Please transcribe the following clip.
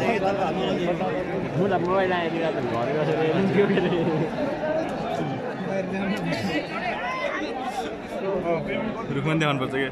मुला मोबाइल आएर घर बसेर रुखमा देखाउनुपर्छ कि